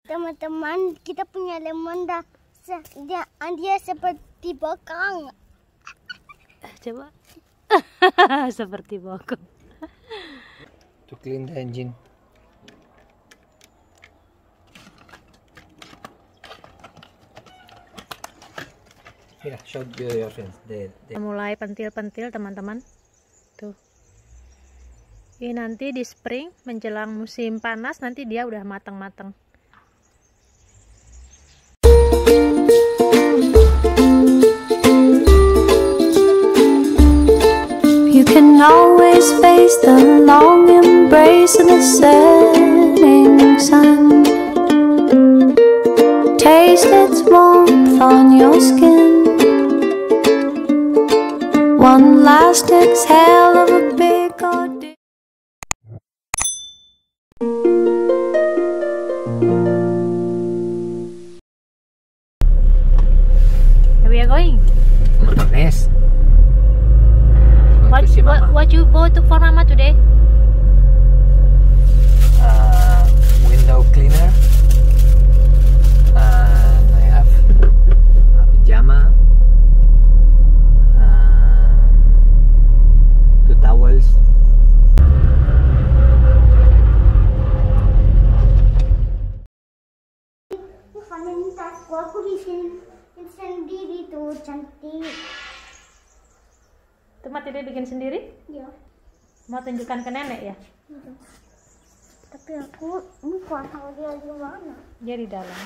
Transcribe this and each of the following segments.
Teman-teman, kita punya lemon dah. Dia seperti bokong. Coba. Seperti bokong. To clean the engine. Yeah, show your friends. Mulai pentil-pentil teman-teman. Tuh. Ini nanti di spring menjelang musim panas nanti dia udah matang-matang. You can always face the long embrace of the setting sun. Taste its warmth on your skin. One last exhale of a big ordeal. Where we are going? Marketplace. What you bought for Mama today? Window cleaner. And I have a pajama. 2 towels. Kalian aku bikin sendiri tuh cantik. Tempat tidak bikin sendiri? Ya. Mau tunjukkan ke nenek ya? Gitu. Tapi aku lupa tahu dia di mana. Dia di dalam.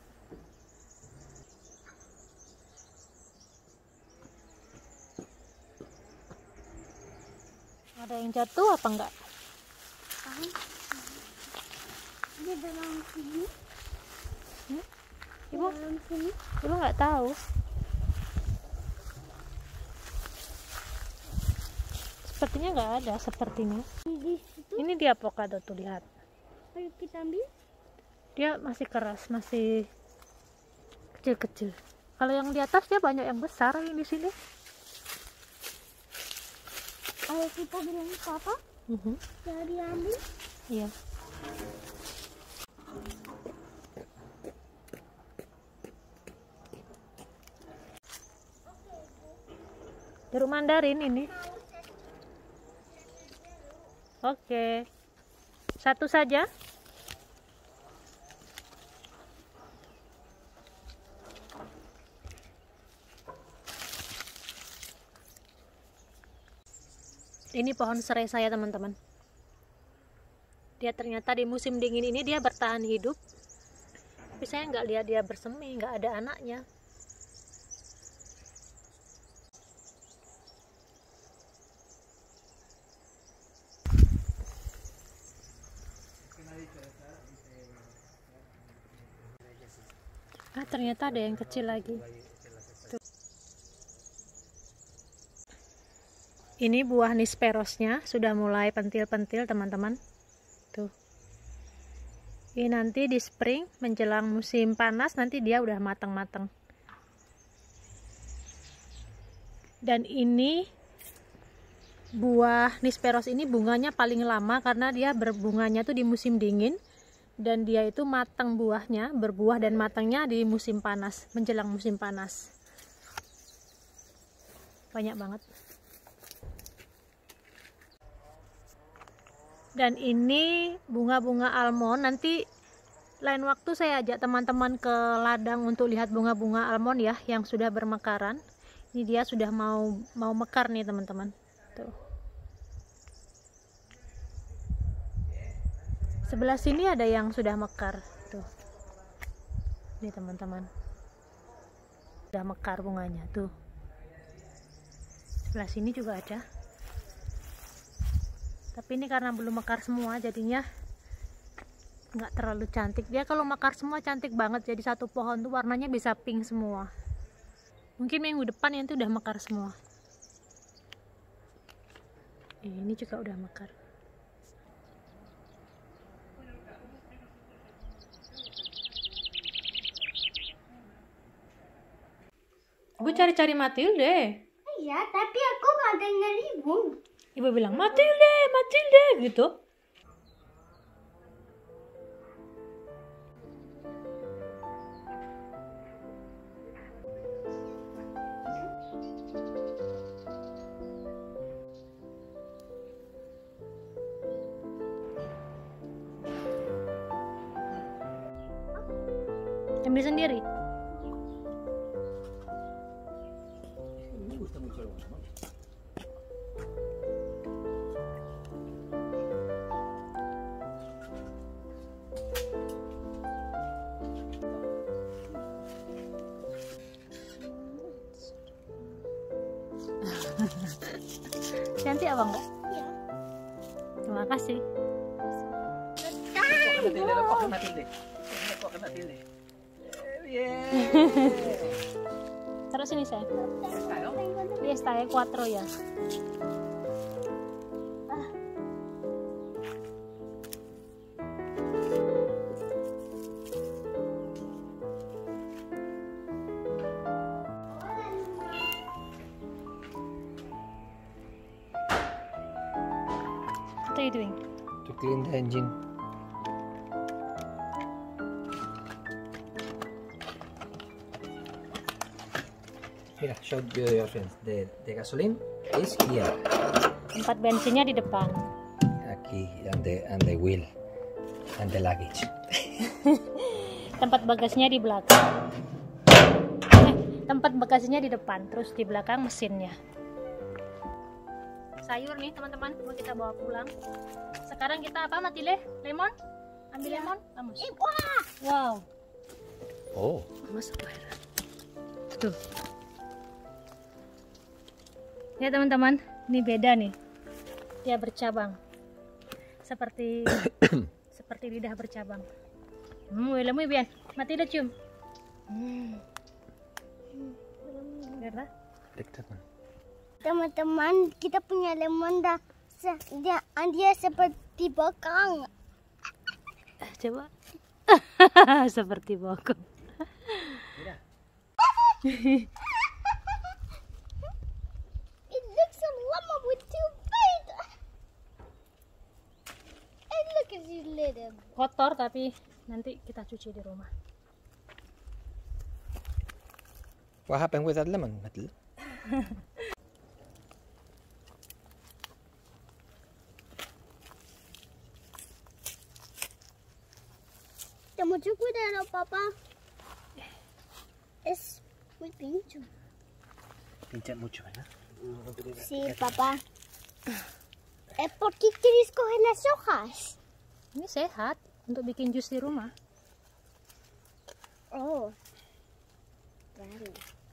Ada yang jatuh apa enggak? Dia dalam sini. Ibu, Dalam sini. ibu nggak tahu. Sepertinya nggak ada, sepertinya. Di situ. Ini dia avocado tuh, lihat. Ayo kita ambil. Dia masih keras, masih kecil-kecil. Kalau yang di atas dia banyak yang besar, yang di sini. Ayo kita bilang papa. Jadi ambil. Iya. Jeruk mandarin ini. Oke. Satu saja. Ini pohon serai saya, teman-teman. Dia ternyata di musim dingin ini dia bertahan hidup. Tapi saya nggak lihat dia bersemi, nggak ada anaknya. Ternyata ada yang kecil lagi. Tuh. Ini buah nisperosnya sudah mulai pentil-pentil, teman-teman. Tuh. Ini nanti di spring menjelang musim panas nanti dia udah matang-matang. Dan ini buah nisperos ini bunganya paling lama karena dia berbunganya tuh di musim dingin. Dan dia itu matang buahnya, berbuah dan matangnya di musim panas, menjelang musim panas. Banyak banget. Dan ini bunga-bunga almond. Nanti lain waktu saya ajak teman-teman ke ladang untuk lihat bunga-bunga almond ya, yang sudah bermekaran. Ini dia sudah mau mekar nih, teman-teman. Tuh. Sebelah sini ada yang sudah mekar tuh. Nih, teman-teman. Sudah mekar bunganya tuh. Sebelah sini juga ada. Tapi ini karena belum mekar semua jadinya nggak terlalu cantik. Dia kalau mekar semua cantik banget. Jadi satu pohon tuh warnanya bisa pink semua. Mungkin minggu depan itu udah mekar semua. Ini juga udah mekar. Ibu cari-cari Matilde. Iya, tapi aku nggak dengar ibu. Ibu bilang Matilde, Matilde gitu. Ambil sendiri. Cantik abang nggak? Iya. Terima kasih. Terus ini saya. Fiesta ya, 4 ya. What are you doing? To clean the engine. Here, show your friends. The gasoline is here. Tempat bensinnya di depan. Aquí, and the wheel. And the luggage. Tempat bagasinya di belakang. Tempat bagasinya di depan, terus di belakang mesinnya. Sayur nih teman-teman, mau kita bawa pulang. Sekarang kita apa, Matilde? Lemon? Ambil lemon? Vamos. Wow. Oh. Vamos afuera. Tuh. Ya teman-teman, ini beda nih. Dia bercabang. Seperti seperti lidah bercabang. Huele muy bien. Matilde cium. ¿Verdad? Teman-teman, kita punya lemon dah. Dia seperti bokong. Coba. Seperti bokong. It looks a lemon with 2 feet. And look at you little. Kotor tapi nanti kita cuci di rumah. What happened with that lemon, Matilda? Mucho cuidado, papá. Es muy pincho. Pincha mucho, ¿verdad? Sí, papá. ¿Por qué quieres coger las hojas? Ini sehat untuk bikin jus di rumah. Oh. Vale.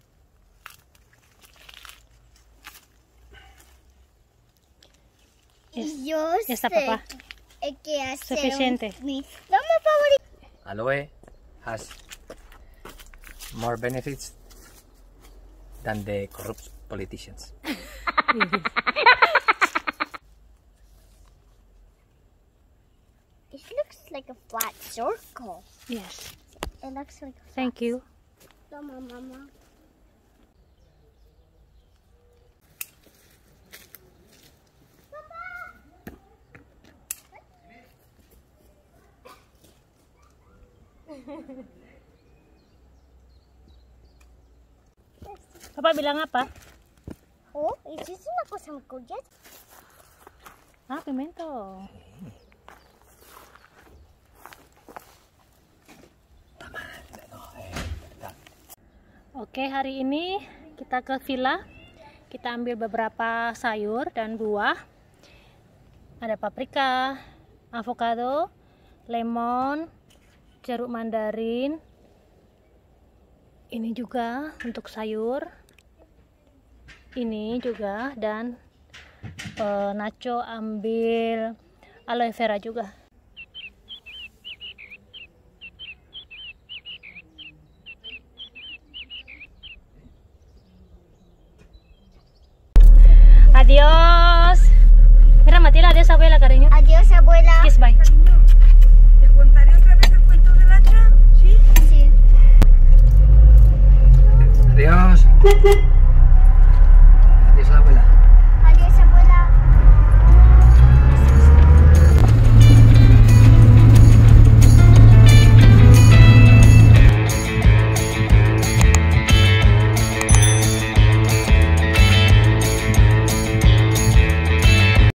Yo Ya está, sé papá. que hacer Suficiente. mi flama favorita. Aloe has more benefits than the corrupt politicians. It looks like a flat circle. Yes. It looks like a Thank you. flama, mama. Papa bilang apa? Oh, ¿es una cosa muy curiosa? Ah, pimento. Oke, hari ini kita ke villa. Kita ambil beberapa sayur dan buah. Ada paprika, avocado, lemon, jeruk mandarin. Ini juga untuk sayur. Ini juga, dan Nacho ambil aloe vera juga. Adiós. Mira, Matilde, adiós abuela, cariño. Adiós, abuela. Kiss, bye.